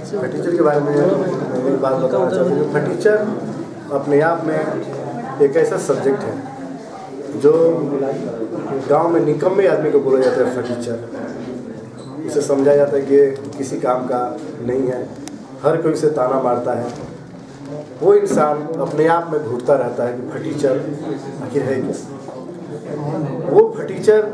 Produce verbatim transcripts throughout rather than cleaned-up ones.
फटीचर के बारे में मैं एक बात बताना चाहता हूँ। फटीचर अपने आप में एक ऐसा सब्जेक्ट है जो गांव में निकम्मे आदमी को बोला जाता है फटीचर। उसे समझा जाता है कि किसी काम का नहीं है, हर कोई उसे ताना मारता है। वो इंसान अपने आप में घूरता रहता है कि फटीचर आखिर है क्या। वो फटीचर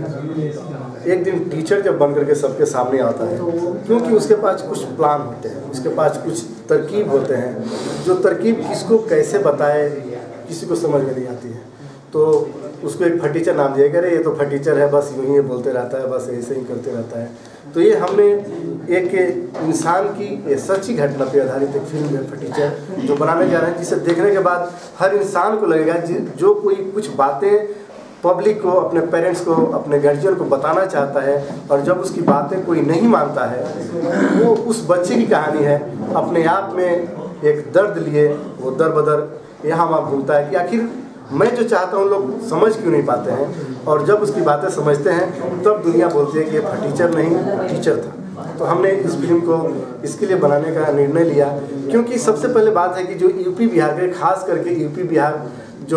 एक दिन टीचर जब बन करके सबके सामने आता है, क्योंकि उसके पास कुछ प्लान होते हैं, उसके पास कुछ तरकीब होते हैं, जो तरकीब किसको कैसे बताए किसी को समझ में नहीं आती है, तो उसको एक फटीचर नाम दिया गया। अरे ये तो फटीचर है, बस यूँ ही बोलते रहता है, बस ऐसे ही करते रहता है। तो ये हमने एक इंसान की सच्ची घटना पे आधारित एक फिल्म है फटीचर, जो बनाने जा रहे हैं, जिसे देखने के बाद हर इंसान को लगेगा जो कोई कुछ बातें पब्लिक को, अपने पेरेंट्स को, अपने गार्जियन को बताना चाहता है और जब उसकी बातें कोई नहीं मानता है, वो उस बच्चे की कहानी है। अपने आप में एक दर्द लिए वो दर बदर यहाँ वहाँ घूमता है कि आखिर मैं जो चाहता हूँ लोग समझ क्यों नहीं पाते हैं, और जब उसकी बातें समझते हैं तब दुनिया बोलती है कि ये फटीचर नहीं टीचर था। तो हमने इस फिल्म को इसके लिए बनाने का निर्णय लिया, क्योंकि सबसे पहले बात है कि जो यूपी बिहार के, खास करके यूपी बिहार जो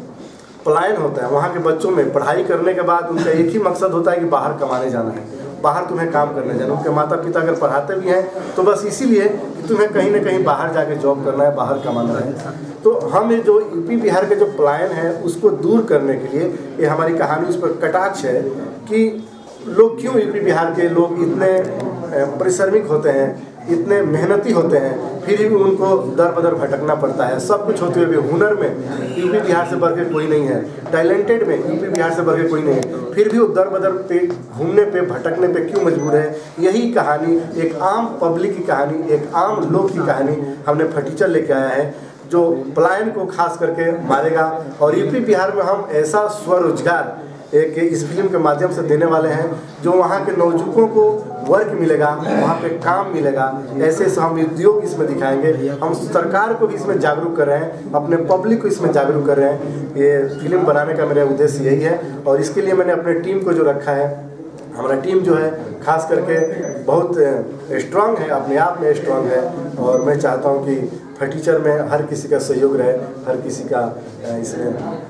पलायन होता है, वहाँ के बच्चों में पढ़ाई करने के बाद उनका एक ही मकसद होता है कि बाहर कमाने जाना है, बाहर तुम्हें काम करने जाना। उनके माता पिता अगर पढ़ाते भी हैं तो बस इसीलिए कि तुम्हें कहीं ना कहीं बाहर जाके जॉब करना है, बाहर कमाना है। तो हम जो यूपी बिहार के जो पलायन है उसको दूर करने के लिए ये हमारी कहानी उस पर कटाक्ष है कि लोग क्यों, यूपी बिहार के लोग इतने परिश्रमिक होते हैं, इतने मेहनती होते हैं, फिर भी उनको दर बदर भटकना पड़ता है। सब कुछ होते हुए भी हुनर में यूपी बिहार से बढ़ के कोई नहीं है, टैलेंटेड में यूपी बिहार से बढ़ के कोई नहीं है, फिर भी वो दर बदर पे घूमने पे भटकने पे क्यों मजबूर है। यही कहानी, एक आम पब्लिक की कहानी, एक आम लोग की कहानी हमने फटीचर लेके आया है, जो पलायन को खास करके मारेगा। और यूपी बिहार में हम ऐसा स्वरोजगार एक इस फिल्म के माध्यम से देने वाले हैं, जो वहाँ के नौजुवकों को वर्क मिलेगा, वहाँ पे काम मिलेगा। ऐसे ऐसे हम उद्योग इसमें दिखाएंगे। हम सरकार को भी इसमें जागरूक कर रहे हैं, अपने पब्लिक को इसमें जागरूक कर रहे हैं। ये फिल्म बनाने का मेरा उद्देश्य यही है, और इसके लिए मैंने अपने टीम को जो रखा है, हमारा टीम जो है खास करके बहुत स्ट्रांग है, अपने आप में स्ट्रांग है। और मैं चाहता हूँ कि फटीचर में हर किसी का सहयोग रहे, हर किसी का इसमें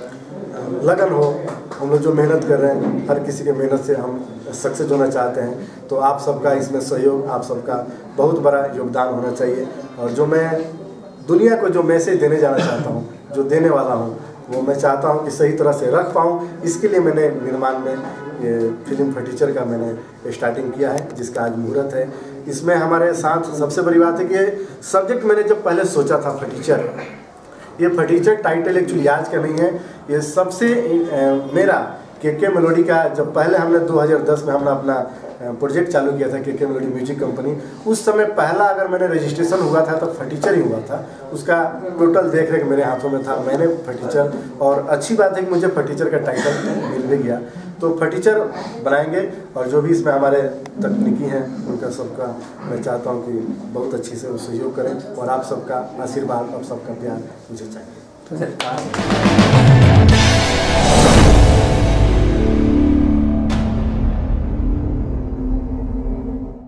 लगन हो। हम लोग जो मेहनत कर रहे हैं, हर किसी के मेहनत से हम सक्सेस होना चाहते हैं। तो आप सबका इसमें सहयोग, आप सबका बहुत बड़ा योगदान होना चाहिए। और जो मैं दुनिया को जो मैसेज देने जाना चाहता हूँ, जो देने वाला हूँ, वो मैं चाहता हूँ कि सही तरह से रख पाऊँ। इसके लिए मैंने निर्माण में ये फिल्म फटीचर का मैंने स्टार्टिंग किया है, जिसका आज मुहूर्त है। इसमें हमारे साथ सबसे बड़ी बात है कि सब्जेक्ट मैंने जब पहले सोचा था फटीचर, ये फटीचर टाइटल एक्चुअली आज का नहीं है, ये सबसे ए, मेरा के के मेलोडी का, जब पहले हमने दो हज़ार दस में हमने अपना प्रोजेक्ट चालू किया था, के के मेलोडी म्यूजिक कंपनी, उस समय पहला अगर मैंने रजिस्ट्रेशन हुआ था तो फटीचर ही हुआ था। उसका टोटल देख रेख मेरे हाथों में था, मैंने फटीचर, और अच्छी बात है कि मुझे फटीचर का टाइटल मिल भी गया। तो फटीचर बनाएंगे, और जो भी इसमें हमारे तकनीकी हैं उनका सबका मैं चाहता हूँ कि बहुत अच्छी से सहयोग करें, और आप सबका आशीर्वाद, आप सबका प्यार मुझे चाहिए।